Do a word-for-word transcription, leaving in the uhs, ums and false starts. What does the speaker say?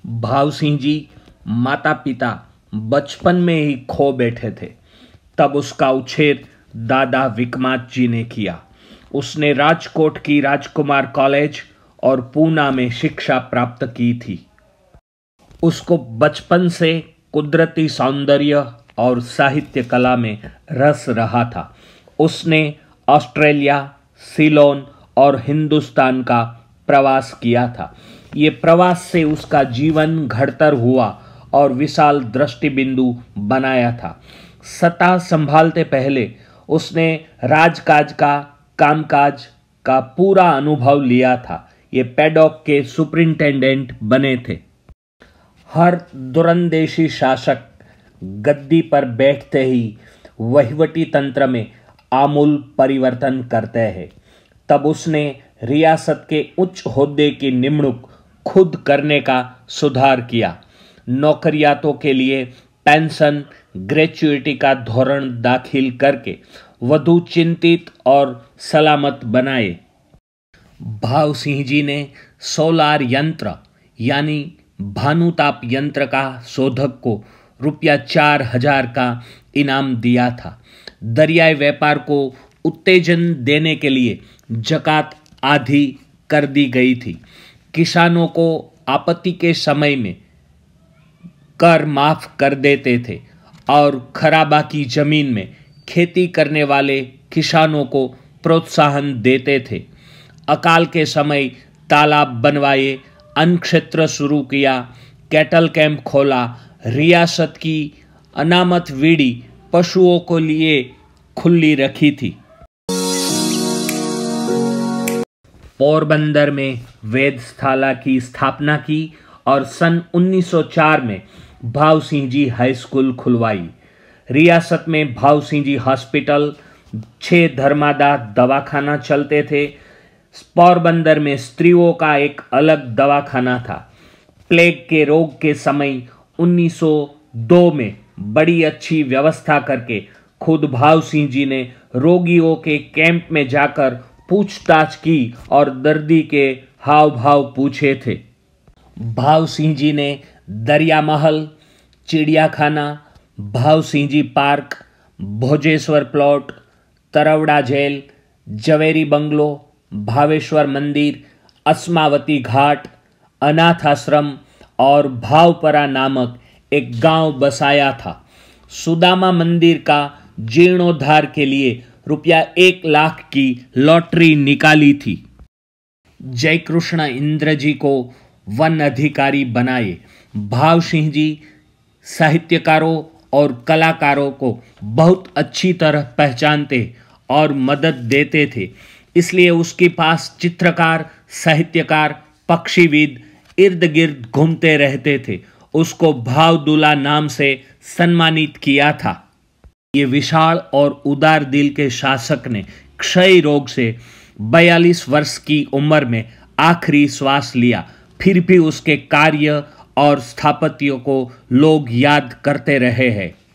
भाव सिंह जी माता पिता बचपन में ही खो बैठे थे। तब उसका उछेर दादा विक्रमादित्य जी ने किया। उसने राजकोट की राजकुमार कॉलेज और पूना में शिक्षा प्राप्त की थी। उसको बचपन से कुदरती सौंदर्य और साहित्य कला में रस रहा था। उसने ऑस्ट्रेलिया, सीलोन और हिंदुस्तान का प्रवास किया था। ये प्रवास से उसका जीवन घड़तर हुआ और विशाल दृष्टिबिंदु बनाया था। सत्ता संभालते पहले उसने राजकाज का कामकाज का पूरा अनुभव लिया था। ये पैडॉक के सुपरिंटेंडेंट बने थे। हर दुरंदेशी शासक गद्दी पर बैठते ही वहीवटी तंत्र में आमूल परिवर्तन करते हैं। तब उसने रियासत के उच्च होद्दे की निमणूक खुद करने का सुधार किया। नौकरियातों के लिए पेंशन ग्रेच्युइटी का धोरण दाखिल करके वधु चिंतित और सलामत बनाए। भाव सिंह जी ने सोलार यंत्र यानी भानुताप यंत्र का शोधक को रुपया चार हजार का इनाम दिया था। दरियाई व्यापार को उत्तेजन देने के लिए जकात आधी कर दी गई थी। किसानों को आपत्ति के समय में कर माफ कर देते थे और खराबा की जमीन में खेती करने वाले किसानों को प्रोत्साहन देते थे। अकाल के समय तालाब बनवाए, अन्न क्षेत्र शुरू किया, कैटल कैंप खोला। रियासत की अनामत वीड़ी पशुओं को लिए खुली रखी थी। पोरबंदर में वेधशाला की स्थापना की और सन उन्नीस सौ चार में भाव सिंह जी हाई स्कूल खुलवाई। रियासत में भाव सिंह जी हॉस्पिटल, छह धर्मादा दवाखाना चलते थे। पोरबंदर में स्त्रियों का एक अलग दवाखाना था। प्लेग के रोग के समय उन्नीस सौ दो में बड़ी अच्छी व्यवस्था करके खुद भाव सिंह जी ने रोगियों के कैंप में जाकर पूछताछ की और दर्दी के हाव भाव पूछे थे। भाव सिंह जी ने दरिया महल, चिड़ियाखाना, Bhav Singh ji park, Bhojeshwar plot, Tarwara jail, Jhaveri bungalow, Bhaveshwar Mandir, Asmavati घाट, अनाथ आश्रम और भावपरा नामक एक गांव बसाया था। सुदामा मंदिर का जीर्णोद्धार के लिए रुपया एक लाख की लॉटरी निकाली थी। जयकृष्ण इंद्र जी को वन अधिकारी बनाए। भाव सिंह जी साहित्यकारों और कलाकारों को बहुत अच्छी तरह पहचानते और मदद देते थे। इसलिए उसके पास चित्रकार, साहित्यकार, पक्षीविद इर्द गिर्द घूमते रहते थे। उसको भावदुला नाम से सम्मानित किया था। ये विशाल और उदार दिल के शासक ने क्षय रोग से बयालीस वर्ष की उम्र में आखिरी श्वास लिया। फिर भी उसके कार्य और स्थापत्य को लोग याद करते रहे हैं।